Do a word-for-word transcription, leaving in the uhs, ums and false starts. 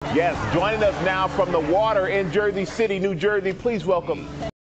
Yes, joining us now from the water in Jersey City, New Jersey, please welcome